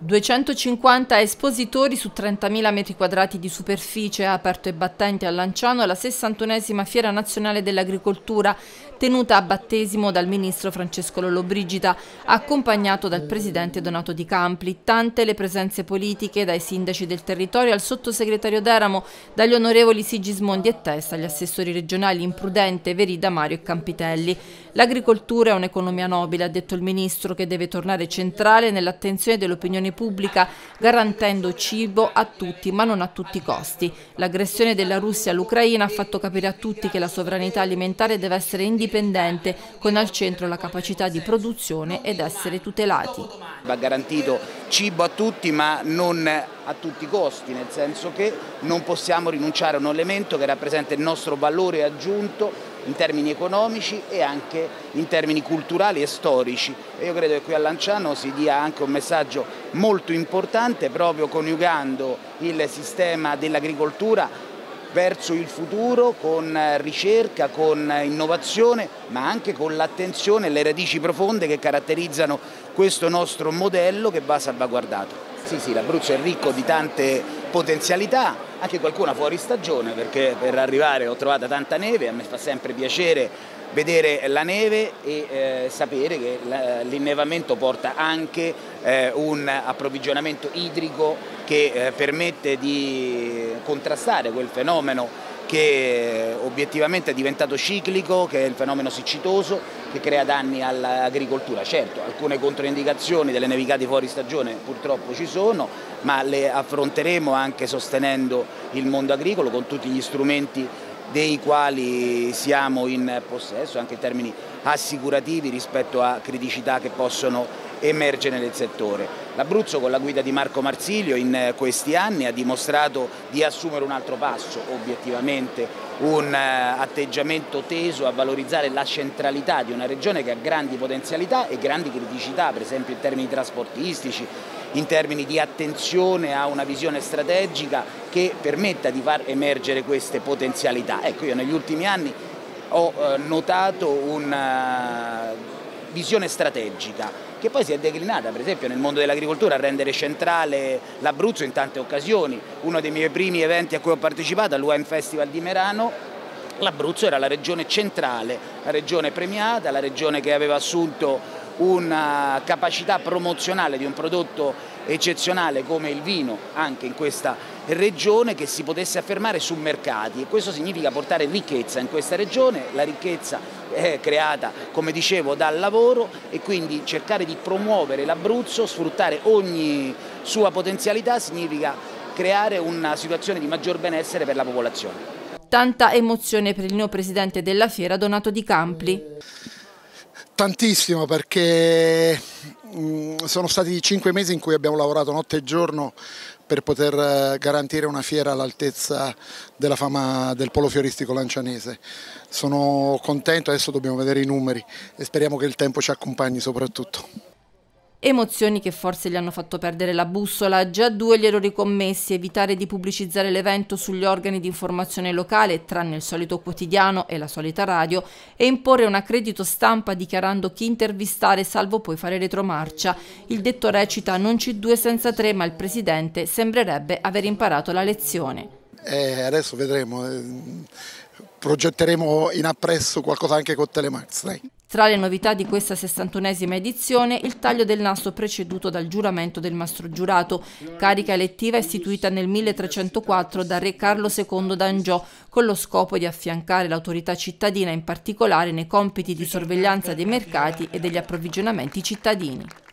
250 espositori su 30.000 metri quadrati di superficie ha aperto ai battenti a Lanciano la 61esima Fiera Nazionale dell'Agricoltura, tenuta a battesimo dal ministro Francesco Lollobrigida, accompagnato dal presidente Donato Di Campli. Tante le presenze politiche, dai sindaci del territorio al sottosegretario d'Eramo, dagli onorevoli Sigismondi e Testa agli assessori regionali Imprudente, Verida, Mario e Campitelli. L'agricoltura è un'economia nobile, ha detto il ministro, che deve tornare centrale nell'attenzione dell'opinione pubblica, garantendo cibo a tutti, ma non a tutti i costi. L'aggressione della Russia all'Ucraina ha fatto capire a tutti che la sovranità alimentare deve essere indipendente, con al centro la capacità di produzione ed essere tutelati. Va garantito cibo a tutti, ma non a tutti i costi, nel senso che non possiamo rinunciare a un elemento che rappresenta il nostro valore aggiunto in termini economici e anche in termini culturali e storici. E io credo che qui a Lanciano si dia anche un messaggio molto importante, proprio coniugando il sistema dell'agricoltura verso il futuro, con ricerca, con innovazione, ma anche con l'attenzione e le radici profonde che caratterizzano questo nostro modello, che va salvaguardato. Sì, l'Abruzzo è ricco di tante potenzialità, anche qualcuna fuori stagione, perché per arrivare ho trovato tanta neve, a me fa sempre piacere vedere la neve e sapere che l'innevamento porta anche un approvvigionamento idrico che permette di contrastare quel fenomeno che obiettivamente è diventato ciclico, che è il fenomeno siccitoso, che crea danni all'agricoltura. Certo, alcune controindicazioni delle nevicate fuori stagione purtroppo ci sono, ma le affronteremo anche sostenendo il mondo agricolo con tutti gli strumenti dei quali siamo in possesso, anche in termini assicurativi rispetto a criticità che possono emergere nel settore. L'Abruzzo, con la guida di Marco Marsilio, in questi anni ha dimostrato di assumere un altro passo, obiettivamente un atteggiamento teso a valorizzare la centralità di una regione che ha grandi potenzialità e grandi criticità, per esempio in termini trasportistici, in termini di attenzione a una visione strategica che permetta di far emergere queste potenzialità. Ecco, io negli ultimi anni ho notato una visione strategica che poi si è declinata, per esempio nel mondo dell'agricoltura, a rendere centrale l'Abruzzo in tante occasioni. Uno dei miei primi eventi a cui ho partecipato, all'UM Festival di Merano, l'Abruzzo era la regione centrale, la regione premiata, la regione che aveva assunto una capacità promozionale di un prodotto eccezionale come il vino anche in questa regione, che si potesse affermare su mercati, e questo significa portare ricchezza in questa regione. La ricchezza è creata, come dicevo, dal lavoro, e quindi cercare di promuovere l'Abruzzo, sfruttare ogni sua potenzialità, significa creare una situazione di maggior benessere per la popolazione. Tanta emozione per il neopresidente della fiera, Donato Di Campli. Tantissimo, perché sono stati 5 mesi in cui abbiamo lavorato notte e giorno per poter garantire una fiera all'altezza della fama del polo fieristico lancianese. Sono contento, adesso dobbiamo vedere i numeri e speriamo che il tempo ci accompagni soprattutto. Emozioni che forse gli hanno fatto perdere la bussola. Già 2 gli errori commessi: evitare di pubblicizzare l'evento sugli organi di informazione locale, tranne il solito quotidiano e la solita radio, e imporre un accredito stampa dichiarando chi intervistare, salvo poi fare retromarcia. Il detto recita: non C2 senza 3, ma il presidente sembrerebbe aver imparato la lezione. Adesso vedremo, progetteremo in appresso qualcosa anche con Telemax, dai. Tra le novità di questa 61esima edizione, il taglio del nastro preceduto dal giuramento del mastro giurato, carica elettiva istituita nel 1304 da re Carlo II d'Angiò, con lo scopo di affiancare l'autorità cittadina, in particolare nei compiti di sorveglianza dei mercati e degli approvvigionamenti cittadini.